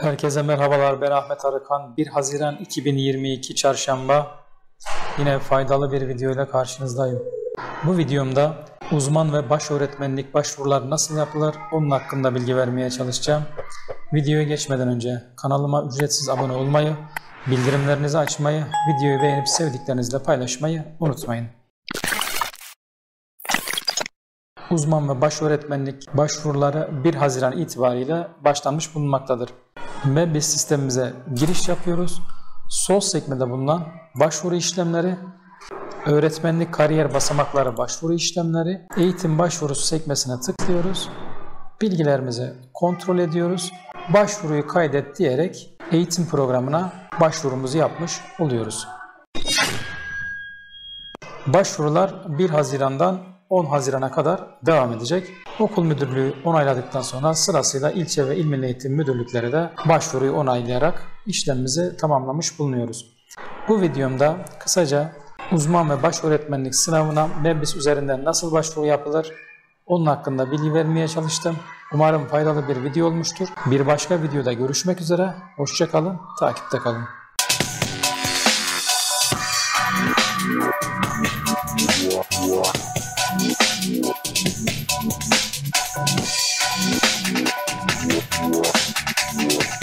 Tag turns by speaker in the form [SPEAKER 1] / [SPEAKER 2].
[SPEAKER 1] Herkese merhabalar, ben Ahmet Arıkan. 1 Haziran 2022 Çarşamba. Yine faydalı bir video ile karşınızdayım. Bu videomda uzman ve baş öğretmenlik başvuruları nasıl yapılır onun hakkında bilgi vermeye çalışacağım. Videoya geçmeden önce kanalıma ücretsiz abone olmayı, bildirimlerinizi açmayı, videoyu beğenip sevdiklerinizle paylaşmayı unutmayın. Uzman ve baş öğretmenlik başvuruları 1 Haziran itibariyle başlanmış bulunmaktadır. MEBİS sistemimize giriş yapıyoruz. Sol sekmede bulunan başvuru işlemleri, öğretmenlik kariyer basamakları başvuru işlemleri, eğitim başvurusu sekmesine tıklıyoruz. Bilgilerimizi kontrol ediyoruz. Başvuruyu kaydet diyerek eğitim programına başvurumuzu yapmış oluyoruz. Başvurular 1 Haziran'dan 10 Haziran'a kadar devam edecek. Okul müdürlüğü onayladıktan sonra sırasıyla ilçe ve il milli eğitim müdürlükleri de başvuruyu onaylayarak işlemimizi tamamlamış bulunuyoruz. Bu videomda kısaca uzman ve baş öğretmenlik sınavına MEBİS üzerinden nasıl başvuru yapılır onun hakkında bilgi vermeye çalıştım. Umarım faydalı bir video olmuştur. Bir başka videoda görüşmek üzere. Hoşça kalın, takipte kalın.
[SPEAKER 2] Yeah.